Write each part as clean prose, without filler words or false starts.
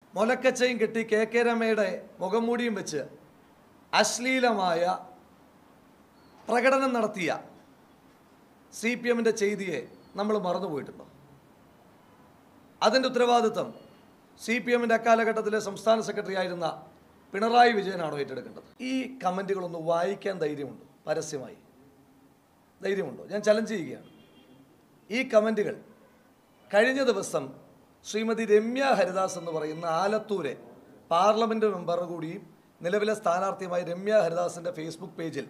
മുലക്കച്ചയും കെട്ടി കെ രമയുടെ മുഖംമൂടിയും വെച്ച് അശ്ലീലമായ പ്രകടനം നടത്തിയ CPM ചെയ്തിയെ നമ്മൾ മറന്നുപോയിട്ടുണ്ടോ? അതിൻ്റെ ഉത്തരവാദിത്വം CPM അക്കാലഘട്ടത്തിലെ സംസ്ഥാന സെക്രട്ടറി ആയിരുന്ന പിണറായി വിജയനാണോ ഏറ്റെടുക്കേണ്ടത്? ഈ കമൻറ്റുകളൊന്ന് വായിക്കാൻ ധൈര്യമുണ്ടോ? പരസ്യമായി ധൈര്യമുണ്ടോ? ഞാൻ ചലഞ്ച് ചെയ്യുകയാണ്. ഈ കമൻറ്റുകൾ കഴിഞ്ഞ ദിവസം ശ്രീമതി രമ്യ ഹരിദാസ് എന്ന് പറയുന്ന ആലത്തൂരെ പാർലമെൻറ്റ് മെമ്പർ കൂടിയും നിലവിലെ സ്ഥാനാർത്ഥിയുമായി രമ്യ ഹരിദാസിൻ്റെ ഫേസ്ബുക്ക് പേജിൽ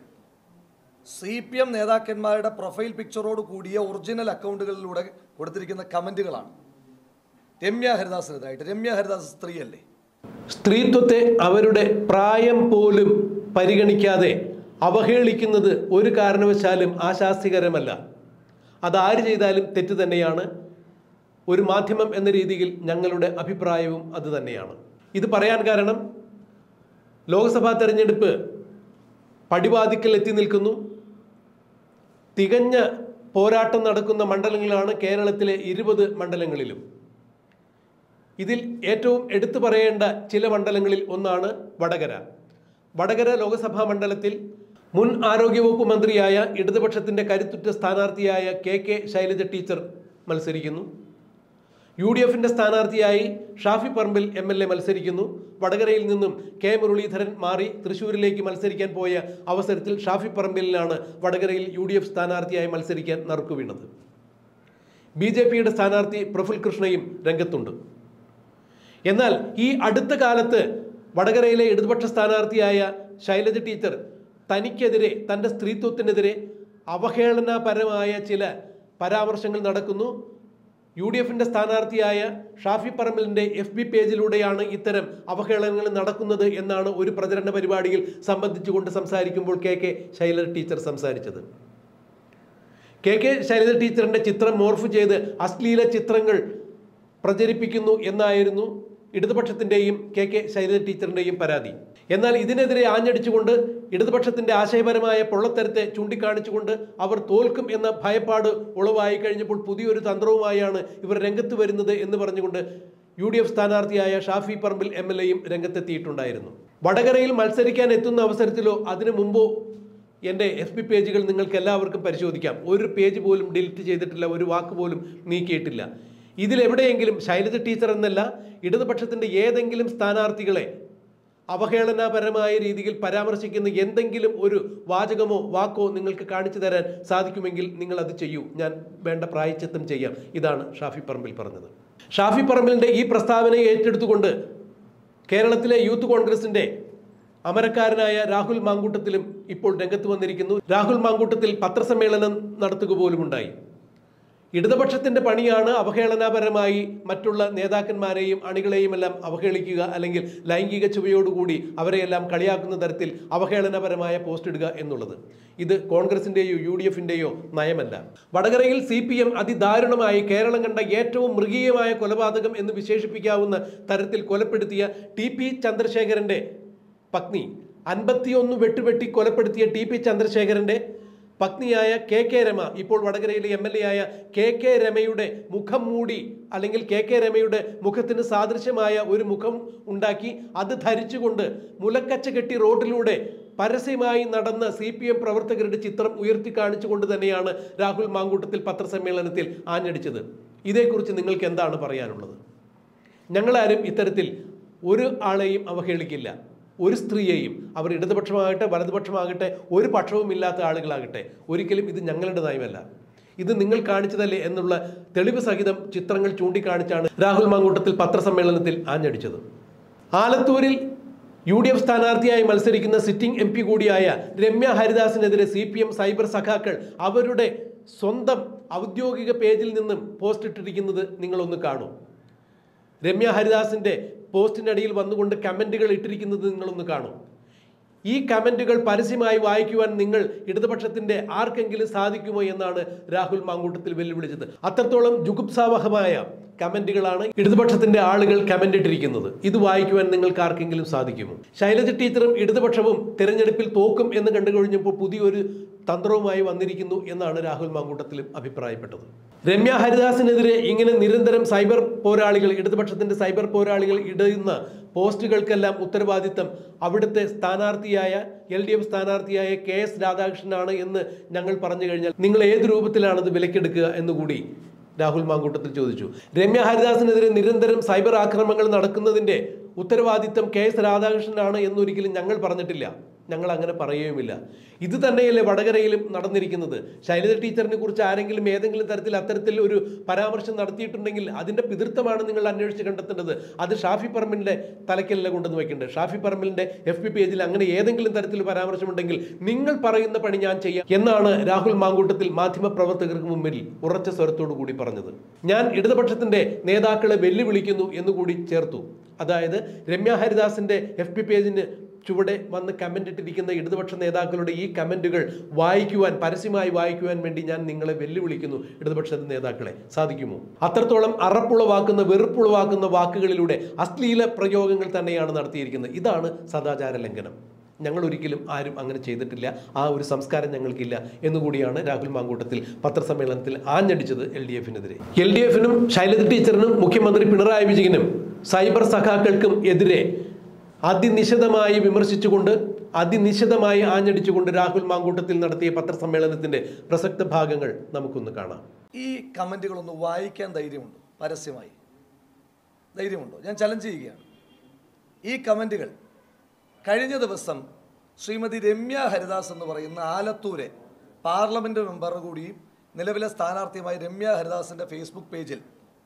CPM നേതാക്കന്മാരുടെ പ്രൊഫൈൽ പിക്ചറോട് കൂടിയ ഒറിജിനൽ അക്കൗണ്ടുകളിലൂടെ കൊടുത്തിരിക്കുന്ന കമൻറ്റുകളാണ് രമ്യ ഹരിദാസിനെതിരായിട്ട്. രമ്യ ഹരിദാസ് സ്ത്രീയല്ലേ? സ്ത്രീത്വത്തെ അവരുടെ പ്രായം പോലും പരിഗണിക്കാതെ അവഹേളിക്കുന്നത് ഒരു കാരണവശാലും ആശാസ്യകരമല്ല. അതാര് ചെയ്താലും തെറ്റ് തന്നെയാണ്. ഒരു മാധ്യമം എന്ന രീതിയിൽ ഞങ്ങളുടെ അഭിപ്രായവും അത് തന്നെയാണ്. ഇത് പറയാൻ കാരണം ലോക്സഭാ തെരഞ്ഞെടുപ്പ് പടിവാതിക്കൽ എത്തി നിൽക്കുന്നു. തികഞ്ഞ പോരാട്ടം നടക്കുന്ന മണ്ഡലങ്ങളാണ് കേരളത്തിലെ 20 മണ്ഡലങ്ങളിലും. ഇതിൽ ഏറ്റവും എടുത്തു പറയേണ്ട ചില മണ്ഡലങ്ങളിൽ ഒന്നാണ് വടകര. വടകര ലോക്സഭാ മണ്ഡലത്തിൽ മുൻ ആരോഗ്യവകുപ്പ് മന്ത്രിയായ ഇടതുപക്ഷത്തിൻ്റെ കരുത്തുറ്റ സ്ഥാനാർത്ഥിയായ KK ശൈലജ ടീച്ചർ മത്സരിക്കുന്നു. UDF സ്ഥാനാർത്ഥിയായി ഷാഫി പറമ്പിൽ MLA മത്സരിക്കുന്നു. വടകരയിൽ നിന്നും K മുരളീധരൻ മാറി തൃശ്ശൂരിലേക്ക് മത്സരിക്കാൻ പോയ അവസരത്തിൽ ഷാഫി പറമ്പിലിനാണ് വടകരയിൽ UDF സ്ഥാനാർത്ഥിയായി മത്സരിക്കാൻ നറുക്കു വീണത്. BJPയുടെ സ്ഥാനാർത്ഥി പ്രഫുൽ കൃഷ്ണയും രംഗത്തുണ്ട്. എന്നാൽ ഈ അടുത്ത കാലത്ത് വടകരയിലെ ഇടതുപക്ഷ സ്ഥാനാർത്ഥിയായ ശൈലജ ടീച്ചർ തനിക്കെതിരെ, തൻ്റെ സ്ത്രീത്വത്തിനെതിരെ അവഹേളനപരമായ ചില പരാമർശങ്ങൾ നടക്കുന്നു. UDF സ്ഥാനാർത്ഥിയായ ഷാഫി പറമ്പിലിൻ്റെ FB പേജിലൂടെയാണ് ഇത്തരം അവഹേളനങ്ങൾ നടക്കുന്നത് എന്നാണ് ഒരു പ്രചരണ പരിപാടിയിൽ സംബന്ധിച്ചുകൊണ്ട് സംസാരിക്കുമ്പോൾ KK ശൈലജ ടീച്ചർ സംസാരിച്ചത്. KK ശൈലജ ടീച്ചറിൻ്റെ ചിത്രം മോർഫ് ചെയ്ത് അശ്ലീല ചിത്രങ്ങൾ പ്രചരിപ്പിക്കുന്നു എന്നായിരുന്നു ഇടതുപക്ഷത്തിൻ്റെയും KK ശൈലജ ടീച്ചറിൻ്റെയും പരാതി. എന്നാൽ ഇതിനെതിരെ ആഞ്ഞടിച്ചുകൊണ്ട് ഇടതുപക്ഷത്തിൻ്റെ ആശയപരമായ പൊള്ളത്തരത്തെ ചൂണ്ടിക്കാണിച്ചുകൊണ്ട് അവർ തോൽക്കും എന്ന ഭയപ്പാട് ഉളവായി കഴിഞ്ഞപ്പോൾ പുതിയൊരു തന്ത്രവുമായാണ് ഇവർ രംഗത്ത് വരുന്നത് എന്ന് പറഞ്ഞുകൊണ്ട് UDF സ്ഥാനാർത്ഥിയായ ഷാഫി പറമ്പിൽ MLAയും രംഗത്തെത്തിയിട്ടുണ്ടായിരുന്നു. വടകരയിൽ മത്സരിക്കാൻ എത്തുന്ന അവസരത്തിലോ അതിനു മുമ്പോ എൻ്റെ FB പേജുകൾ നിങ്ങൾക്ക് എല്ലാവർക്കും പരിശോധിക്കാം. ഒരു പേജ് പോലും ഡിലീറ്റ് ചെയ്തിട്ടില്ല, ഒരു വാക്ക് പോലും നീക്കിയിട്ടില്ല. ഇതിലെവിടെയെങ്കിലും ശൈലജ ടീച്ചർ എന്നല്ല, ഇടതുപക്ഷത്തിൻ്റെ ഏതെങ്കിലും സ്ഥാനാർത്ഥികളെ അവഹേളനപരമായ രീതിയിൽ പരാമർശിക്കുന്ന എന്തെങ്കിലും ഒരു വാചകമോ വാക്കോ നിങ്ങൾക്ക് കാണിച്ചു തരാൻ സാധിക്കുമെങ്കിൽ നിങ്ങൾ അത് ചെയ്യൂ, ഞാൻ വേണ്ട പ്രായശ്ചിത്തം ചെയ്യാം. ഇതാണ് ഷാഫി പറമ്പിൽ പറഞ്ഞത്. ഷാഫി പറമ്പിലിൻ്റെ ഈ പ്രസ്താവനയെ ഏറ്റെടുത്തുകൊണ്ട് കേരളത്തിലെ യൂത്ത് കോൺഗ്രസിൻ്റെ അമരക്കാരനായ രാഹുൽ മാങ്കൂട്ടത്തിലും ഇപ്പോൾ രംഗത്ത് വന്നിരിക്കുന്നു. രാഹുൽ മാങ്കൂട്ടത്തിൽ പത്രസമ്മേളനം നടത്തുക പോലുമുണ്ടായി. ഇടതുപക്ഷത്തിൻ്റെ പണിയാണ് അവഹേളനപരമായി മറ്റുള്ള നേതാക്കന്മാരെയും അണികളെയും എല്ലാം അവഹേളിക്കുക, അല്ലെങ്കിൽ ലൈംഗിക ചുവയോടുകൂടി അവരെയെല്ലാം കളിയാക്കുന്ന തരത്തിൽ അവഹേളനപരമായ പോസ്റ്റ് ഇടുക എന്നുള്ളത്. ഇത് കോൺഗ്രസിൻ്റെയോ UDFൻ്റെയോ നയമല്ല. വടകരയിൽ CPM അതിദാരുണമായി കേരളം കണ്ട ഏറ്റവും മൃഗീയമായ കൊലപാതകം എന്ന് വിശേഷിപ്പിക്കാവുന്ന തരത്തിൽ കൊലപ്പെടുത്തിയ TP ചന്ദ്രശേഖരൻ്റെ പത്നി, 51 വെട്ടുവെട്ടി കൊലപ്പെടുത്തിയ TP ചന്ദ്രശേഖരൻ്റെ പത്നിയായ KK രമ, ഇപ്പോൾ വടകരയിലെ MLA ആയ KK രമയുടെ മുഖം മൂടി, അല്ലെങ്കിൽ KK രമയുടെ മുഖത്തിന് സാദൃശ്യമായ ഒരു മുഖം ഉണ്ടാക്കി അത് ധരിച്ചുകൊണ്ട് മുലക്കച്ച കെട്ടി റോഡിലൂടെ പരസ്യമായി നടന്ന CPM പ്രവർത്തകരുടെ ചിത്രം ഉയർത്തി കാണിച്ചുകൊണ്ട് തന്നെയാണ് രാഹുൽ മാങ്കൂട്ടത്തിൽ പത്രസമ്മേളനത്തിൽ ആഞ്ഞടിച്ചത്. ഇതേക്കുറിച്ച് നിങ്ങൾക്ക് എന്താണ് പറയാനുള്ളത്? ഞങ്ങളാരും ഇത്തരത്തിൽ ഒരു ആളെയും അവഹേളിക്കില്ല, ഒരു സ്ത്രീയെയും. അവർ ഇടതുപക്ഷമാകട്ടെ വലതുപക്ഷമാകട്ടെ ഒരു പക്ഷവുമില്ലാത്ത ആളുകളാകട്ടെ, ഒരിക്കലും ഇത് ഞങ്ങളുടെ നയമല്ല, ഇത് നിങ്ങൾ കാണിച്ചതല്ലേ എന്നുള്ള തെളിവ് സഹിതം ചിത്രങ്ങൾ ചൂണ്ടിക്കാണിച്ചാണ് രാഹുൽ മാങ്കൂട്ടത്തിൽ പത്രസമ്മേളനത്തിൽ ആഞ്ഞടിച്ചത്. ആലത്തൂരിൽ UDF സ്ഥാനാർത്ഥിയായി മത്സരിക്കുന്ന സിറ്റിംഗ് MP കൂടിയായ രമ്യ ഹരിദാസിനെതിരെ CPM സൈബർ സഖാക്കൾ അവരുടെ സ്വന്തം ഔദ്യോഗിക പേജിൽ നിന്നും പോസ്റ്റ് ഇട്ടിരിക്കുന്നത് നിങ്ങളൊന്ന് കാണൂ. രമ്യ ഹരിദാസിൻ്റെ പോസ്റ്റിനടിയിൽ വന്നുകൊണ്ട് കമൻറ്റുകൾ ഇട്ടിരിക്കുന്നത് നിങ്ങളൊന്ന് കാണൂ. ഈ കമൻറ്റുകൾ പരസ്യമായി വായിക്കുവാൻ നിങ്ങൾ ഇടതുപക്ഷത്തിൻ്റെ ആർക്കെങ്കിലും സാധിക്കുമോ എന്നാണ് രാഹുൽ മാങ്കൂട്ടത്തിൽ വെല്ലുവിളിച്ചത്. അത്രത്തോളം ജുഗുപ്സാവഹമായ കമൻറ്റുകളാണ് ഇടതുപക്ഷത്തിൻ്റെ ആളുകൾ കമൻ്റ് ഇട്ടിരിക്കുന്നത്. ഇത് വായിക്കുവാൻ നിങ്ങൾക്ക് ആർക്കെങ്കിലും സാധിക്കുമോ? ശൈലജ ടീച്ചറും ഇടതുപക്ഷവും തിരഞ്ഞെടുപ്പിൽ തോക്കും എന്ന് കണ്ടു കഴിഞ്ഞപ്പോൾ പുതിയൊരു തന്ത്രവുമായി വന്നിരിക്കുന്നു എന്നാണ് രാഹുൽ മാങ്കൂട്ടത്തിലും അഭിപ്രായപ്പെട്ടത്. രമ്യ ഹരിദാസിനെതിരെ ഇങ്ങനെ നിരന്തരം സൈബർ പോരാളികൾ, ഇടതുപക്ഷത്തിന്റെ സൈബർ പോരാളികൾ ഇടുന്ന പോസ്റ്റുകൾക്കെല്ലാം ഉത്തരവാദിത്തം അവിടുത്തെ സ്ഥാനാർത്ഥിയായ LDF സ്ഥാനാർത്ഥിയായ KS രാധാകൃഷ്ണനാണ് എന്ന് ഞങ്ങൾ പറഞ്ഞു കഴിഞ്ഞാൽ നിങ്ങൾ ഏത് രൂപത്തിലാണത് വിലക്കെടുക്കുക എന്നുകൂടി രാഹുൽ മാങ്കൂട്ടത്തിൽ ചോദിച്ചു. രമ്യ ഹരിദാസിനെതിരെ നിരന്തരം സൈബർ ആക്രമണങ്ങൾ നടക്കുന്നതിന്റെ ഉത്തരവാദിത്തം KS രാധാകൃഷ്ണനാണ് എന്നൊരിക്കലും ഞങ്ങൾ പറഞ്ഞിട്ടില്ല, ഞങ്ങൾ അങ്ങനെ പറയുകയുമില്ല. ഇത് തന്നെയല്ലേ വടകരയിലും നടന്നിരിക്കുന്നത്. ശൈലജ ടീച്ചറിനെ കുറിച്ച് ആരെങ്കിലും ഏതെങ്കിലും തരത്തിൽ അത്തരത്തിൽ ഒരു പരാമർശം നടത്തിയിട്ടുണ്ടെങ്കിൽ അതിന്റെ പിതൃത്വമാണ് നിങ്ങൾ അന്വേഷിച്ച് കണ്ടെത്തേണ്ടത്. അത് ഷാഫി പറമ്പിലിന്റെ തലക്കല്ല കൊണ്ടുവന്ന് വെക്കേണ്ടത്. ഷാഫി പറമ്പിലിന്റെ FB പേജിൽ അങ്ങനെ ഏതെങ്കിലും തരത്തിൽ പരാമർശമുണ്ടെങ്കിൽ നിങ്ങൾ പറയുന്ന പണി ഞാൻ ചെയ്യാം എന്നാണ് രാഹുൽ മാങ്കൂട്ടത്തിൽ മാധ്യമപ്രവർത്തകർക്ക് മുമ്പിൽ ഉറച്ച സ്വരത്തോടു കൂടി പറഞ്ഞത്. ഞാൻ ഇടതുപക്ഷത്തിന്റെ നേതാക്കളെ വെല്ലുവിളിക്കുന്നു എന്നുകൂടി ചേർത്തു. അതായത് രമ്യ ഹരിദാസിന്റെ FB പേജിന് ചുവടെ വന്ന് കമന്റ് ഇട്ടിരിക്കുന്ന ഇടതുപക്ഷ നേതാക്കളുടെ ഈ കമന്റുകൾ വായിക്കുവാൻ, പരസ്യമായി വായിക്കുവാൻ വേണ്ടി ഞാൻ നിങ്ങളെ വെല്ലുവിളിക്കുന്നു. ഇടതുപക്ഷ നേതാക്കളെ, സാധിക്കുമോ? അത്രത്തോളം അറപ്പുളവാക്കുന്ന, വെറുപ്പുളവാക്കുന്ന വാക്കുകളിലൂടെ അശ്ലീല പ്രയോഗങ്ങൾ തന്നെയാണ് നടത്തിയിരിക്കുന്നത്. ഇതാണ് സദാചാര ലംഘനം. ഞങ്ങൾ ഒരിക്കലും ആരും അങ്ങനെ ചെയ്തിട്ടില്ല, ആ ഒരു സംസ്കാരം ഞങ്ങൾക്കില്ല എന്നുകൂടിയാണ് രാഹുൽ മാങ്കൂട്ടത്തിൽ പത്രസമ്മേളനത്തിൽ ആഞ്ഞടിച്ചത് LDF-നെതിരെ. LDF-നും ശൈലജ ടീച്ചറിനും മുഖ്യമന്ത്രി പിണറായി വിജയനും സൈബർ സഖാക്കൾക്കും എതിരെ അതിനിശിതമായി വിമർശിച്ചുകൊണ്ട്, അതിനിശിതമായി ആഞ്ഞടിച്ചുകൊണ്ട് രാഹുൽ മാങ്കൂട്ടത്തിൽ നടത്തിയ പത്രസമ്മേളനത്തിന്റെ പ്രസക്ത ഭാഗങ്ങൾ നമുക്കൊന്ന് കാണാം. ഈ കമന്റുകളൊന്ന് വായിക്കാൻ ധൈര്യമുണ്ടോ? പരസ്യമായി ധൈര്യമുണ്ടോ? ഞാൻ ചലഞ്ച് ചെയ്യുകയാണ്. ഈ കമന്റുകൾ കഴിഞ്ഞ ദിവസം ശ്രീമതി രമ്യ ഹരിദാസ് എന്ന് പറയുന്ന ആലത്തൂരെ പാർലമെന്റ് മെമ്പർ കൂടിയും നിലവിലെ സ്ഥാനാർത്ഥിയുമായ രമ്യ ഹരിദാസിന്റെ ഫേസ്ബുക്ക് പേജിൽ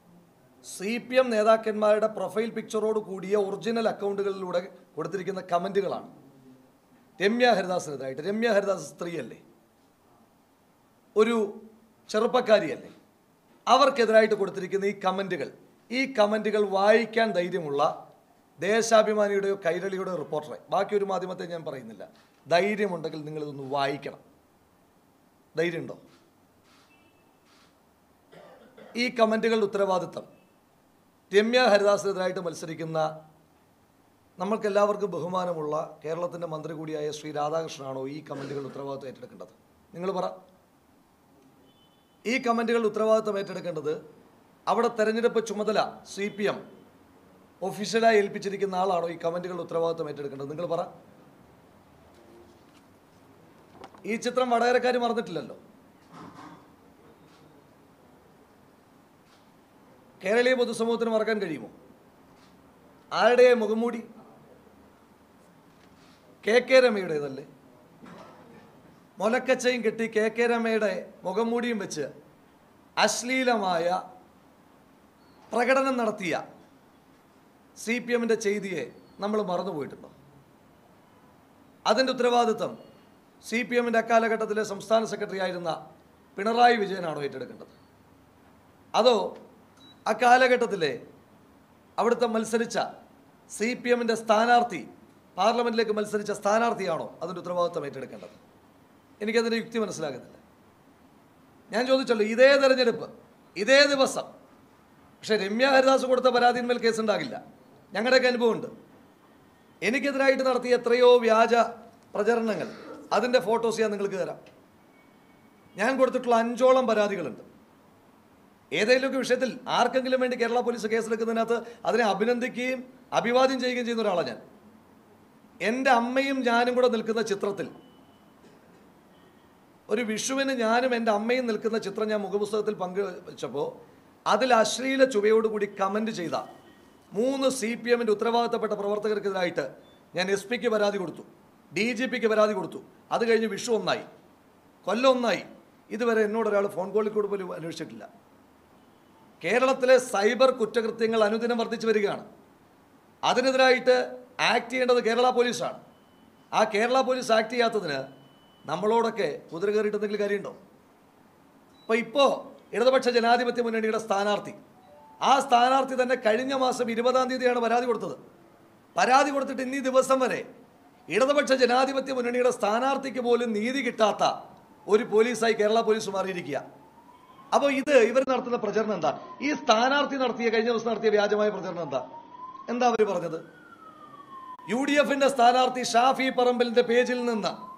CPM നേതാക്കന്മാരുടെ പ്രൊഫൈൽ പിക്ചറോട് കൂടിയ ഒറിജിനൽ അക്കൗണ്ടുകളിലൂടെ കൊടുത്തിരിക്കുന്ന കമന്റുകളാണ്. രമ്യ ഹരിദാസിനെതിരായിട്ട്. രമ്യ ഹരിദാസ് സ്ത്രീയല്ലേ, ഒരു ചെറുപ്പക്കാരിയല്ലേ? അവർക്കെതിരായിട്ട് കൊടുത്തിരിക്കുന്ന ഈ കമന്റുകൾ വായിക്കാൻ ധൈര്യമുള്ള ദേശാഭിമാനിയുടെയോ കൈരളിയുടെയോ റിപ്പോർട്ടറെ, ബാക്കി ഒരു മാധ്യമത്തെ ഞാൻ പറയുന്നില്ല, ധൈര്യമുണ്ടെങ്കിൽ നിങ്ങളിതൊന്ന് വായിക്കണം. ധൈര്യമുണ്ടോ? ഈ കമന്റുകളുടെ ഉത്തരവാദിത്തം രമ്യ ഹരിദാസിനെതിരായിട്ട് മത്സരിക്കുന്ന നമ്മൾക്കെല്ലാവർക്കും ബഹുമാനമുള്ള കേരളത്തിൻ്റെ മന്ത്രി കൂടിയായ ശ്രീ രാധാകൃഷ്ണനാണോ ഈ കമന്റുകളുടെ ഉത്തരവാദിത്തം ഏറ്റെടുക്കേണ്ടത്? നിങ്ങൾ പറ. ഈ കമന്റുകളുടെ ഉത്തരവാദിത്തം ഏറ്റെടുക്കേണ്ടത് അവിടെ തെരഞ്ഞെടുപ്പ് ചുമതല CPM ഒഫീഷ്യലായി ഏൽപ്പിച്ചിരിക്കുന്ന ആളാണോ ഈ കമന്റുകളുടെ ഉത്തരവാദിത്തം ഏറ്റെടുക്കേണ്ടത്? നിങ്ങൾ പറ. ഈ ചിത്രം വടകരക്കാർ മറന്നിട്ടില്ലല്ലോ. കേരളീയ പൊതുസമൂഹത്തിന് മറക്കാൻ കഴിയുമോ? ആരുടെ മുഖംമൂടി? KK രമയുടേതല്ലേ? മുലക്കച്ചയും കെട്ടി KK രമയുടെ മുഖംമൂടിയും വെച്ച് അശ്ലീലമായ പ്രകടനം നടത്തിയ CPM-ന്റെ ചെയ്തിയെ നമ്മൾ മറന്നുപോയിട്ടുണ്ടോ? അതിൻ്റെ ഉത്തരവാദിത്വം CPM-ന്റെ അക്കാലഘട്ടത്തിലെ സംസ്ഥാന സെക്രട്ടറി ആയിരുന്ന പിണറായി വിജയനാണോ ഏറ്റെടുക്കേണ്ടത്? അതോ അക്കാലഘട്ടത്തിലെ അവിടുത്തെ മത്സരിച്ച CPM-ന്റെ സ്ഥാനാർത്ഥി, പാർലമെന്റിലേക്ക് മത്സരിച്ച സ്ഥാനാർത്ഥിയാണോ അതിൻ്റെ ഉത്തരവാദിത്വം ഏറ്റെടുക്കേണ്ടത്? എനിക്കതിൻ്റെ യുക്തി മനസ്സിലാകുന്നില്ല. ഞാൻ ചോദിച്ചല്ലോ, ഇതേ തെരഞ്ഞെടുപ്പ്, ഇതേ ദിവസം, പക്ഷേ രമ്യ ഹരിദാസ് കൊടുത്ത പരാതിന്മേൽ കേസുണ്ടാകില്ല. ഞങ്ങളുടെയൊക്കെ അനുഭവമുണ്ട്. എനിക്കെതിരായിട്ട് നടത്തിയ എത്രയോ വ്യാജ പ്രചരണങ്ങൾ, അതിൻ്റെ ഫോട്ടോസ് ഞാൻ നിങ്ങൾക്ക് തരാം. ഞാൻ കൊടുത്തിട്ടുള്ള 5ഓളം പരാതികളുണ്ട്. ഏതെങ്കിലുമൊക്കെ വിഷയത്തിൽ ആർക്കെങ്കിലും വേണ്ടി കേരള പോലീസ് കേസെടുക്കുന്നതിനകത്ത് അതിനെ അഭിനന്ദിക്കുകയും അഭിവാദ്യം ചെയ്യുകയും ചെയ്യുന്ന ഒരാളാണ് ഞാൻ. എൻ്റെ അമ്മയും ഞാനും കൂടെ നിൽക്കുന്ന ചിത്രത്തിൽ, ഒരു വിഷുവിന് ഞാനും എൻ്റെ അമ്മയും നിൽക്കുന്ന ചിത്രം ഞാൻ മുഖപുസ്തകത്തിൽ പങ്കുവച്ചപ്പോൾ അതിൽ അശ്ലീല ചുവയോടുകൂടി കമൻറ്റ് ചെയ്ത 3 CPM-ന്റെ ഉത്തരവാദിത്തപ്പെട്ട പ്രവർത്തകർക്കെതിരായിട്ട് ഞാൻ SP-ക്ക് പരാതി കൊടുത്തു, DGP-ക്ക് പരാതി കൊടുത്തു. അത് കഴിഞ്ഞ് വിഷു 1 കൊല്ലം 1 ഇതുവരെ എന്നോടൊരാൾ ഫോൺ കോളിൽ കൂടെ പോലും അന്വേഷിച്ചിട്ടില്ല. കേരളത്തിലെ സൈബർ കുറ്റകൃത്യങ്ങൾ അനുദിനം വർദ്ധിച്ചു വരികയാണ്. അതിനെതിരായിട്ട് ആക്ട് ചെയ്യേണ്ടത് കേരള പോലീസാണ്. ആ കേരള പോലീസ് ആക്ട് ചെയ്യാത്തതിന് നമ്മളോടൊക്കെ കുതിര കയറിയിട്ട് എന്തെങ്കിലും കാര്യമുണ്ടോ? ഇപ്പോൾ ഇടതുപക്ഷ ജനാധിപത്യ മുന്നണിയുടെ സ്ഥാനാർത്ഥി, ആ സ്ഥാനാർത്ഥി തന്നെ കഴിഞ്ഞ മാസം 20-ാം തീയതിയാണ് പരാതി കൊടുത്തത്. പരാതി കൊടുത്തിട്ട് ഇന്നീ ദിവസം വരെ ഇടതുപക്ഷ ജനാധിപത്യ മുന്നണിയുടെ സ്ഥാനാർത്ഥിക്ക് പോലും നീതി കിട്ടാത്ത ഒരു പോലീസായി കേരള പോലീസ് മാറിയിരിക്കുക. അപ്പോൾ ഇവർ നടത്തുന്ന പ്രചരണം എന്താ? ഈ സ്ഥാനാർത്ഥി കഴിഞ്ഞ ദിവസം നടത്തിയ വ്യാജമായ പ്രചരണം എന്താ അവർ പറഞ്ഞത്? UDF-ന്റെ സ്ഥാനാർത്ഥി ഷാഫി പറമ്പിലിന്റെ പേജിൽ നിന്ന്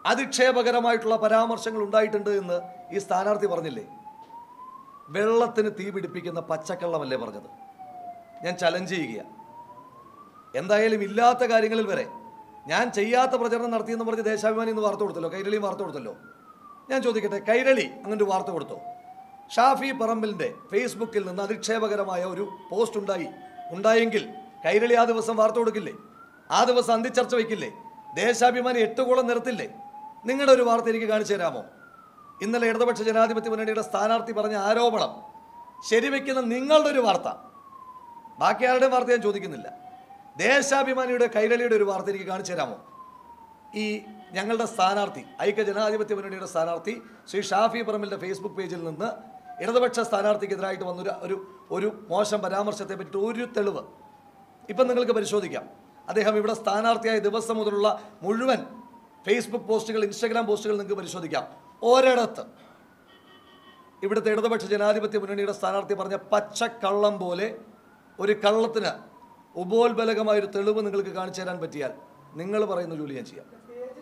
അധിക്ഷേപകരമായിട്ടുള്ള പരാമർശങ്ങൾ ഉണ്ടായിട്ടുണ്ട് എന്ന് ഈ സ്ഥാനാർത്ഥി പറഞ്ഞില്ലേ? വെള്ളത്തിന് തീ പിടിപ്പിക്കുന്ന പച്ചക്കള്ളമല്ലേ പറഞ്ഞത്? ഞാൻ ചലഞ്ച് ചെയ്യുക. എന്തായാലും ഇല്ലാത്ത കാര്യങ്ങളിൽ വരെ ഞാൻ ചെയ്യാത്ത പ്രചരണം നടത്തിയെന്ന് പറഞ്ഞ് ദേശാഭിമാനി ഇന്ന് വാർത്ത കൊടുത്തല്ലോ, കൈരളിയും വാർത്ത കൊടുത്തല്ലോ. ഞാൻ ചോദിക്കട്ടെ, കൈരളി അങ്ങനെ വാർത്ത കൊടുത്തോ? ഷാഫി പറമ്പിലിൻ്റെ ഫേസ്ബുക്കിൽ നിന്ന് അധിക്ഷേപകരമായ ഒരു പോസ്റ്റ് ഉണ്ടായെങ്കിൽ കൈരളി ആ ദിവസം വാർത്ത കൊടുക്കില്ലേ? ആ ദിവസം അന്തിച്ചർച്ച വയ്ക്കില്ലേ? ദേശാഭിമാനി 8 കോളം നിർത്തില്ലേ? നിങ്ങളുടെ ഒരു വാർത്ത എനിക്ക് കാണിച്ചു തരാമോ? ഇന്നലെ ഇടതുപക്ഷ ജനാധിപത്യ മുന്നണിയുടെ സ്ഥാനാർത്ഥി പറഞ്ഞ ആരോപണം ശരിവെക്കുന്ന നിങ്ങളുടെ ഒരു വാർത്ത, ബാക്കി ആരുടെയും വാർത്ത ഞാൻ ചോദിക്കുന്നില്ല. ദേശാഭിമാനിയുടെ കൈരളിയുടെ ഒരു വാർത്ത എനിക്ക് കാണിച്ചു തരാമോ? ഈ ഞങ്ങളുടെ സ്ഥാനാർത്ഥി, ഐക്യ ജനാധിപത്യ മുന്നണിയുടെ സ്ഥാനാർത്ഥി ശ്രീ ഷാഫി പറമ്പിലിൻ്റെ ഫേസ്ബുക്ക് പേജിൽ നിന്ന് ഇടതുപക്ഷ സ്ഥാനാർത്ഥിക്കെതിരായിട്ട് വന്നൊരു ഒരു മോശം പരാമർശത്തെ പറ്റി ഒരു തെളിവ് ഇപ്പം നിങ്ങൾക്ക് പരിശോധിക്കാം. അദ്ദേഹം ഇവിടെ സ്ഥാനാർത്ഥിയായ ദിവസം മുതലുള്ള മുഴുവൻ ഫേസ്ബുക്ക് പോസ്റ്റുകൾ, ഇൻസ്റ്റാഗ്രാം പോസ്റ്റുകൾ നിങ്ങൾക്ക് പരിശോധിക്കാം. ഒരിടത്ത് ഇവിടുത്തെ ഇടതുപക്ഷ ജനാധിപത്യ മുന്നണിയുടെ സ്ഥാനാർത്ഥി പറഞ്ഞ പച്ചക്കള്ളം പോലെ ഒരു കള്ളത്തിന് ഉപോത്ബലകമായൊരു തെളിവ് നിങ്ങൾക്ക് കാണിച്ചു തരാൻ പറ്റിയാൽ നിങ്ങൾ പറയുന്ന ജോലി ഞാൻ ചെയ്യാം.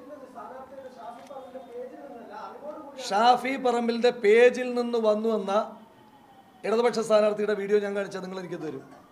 ഷാഫി പറമ്പിലിൻ്റെ പേജിൽ നിന്ന് വന്നു എന്ന ഇടതുപക്ഷ സ്ഥാനാർത്ഥിയുടെ വീഡിയോ ഞാൻ കാണിച്ചാൽ നിങ്ങൾ എനിക്ക് തരും.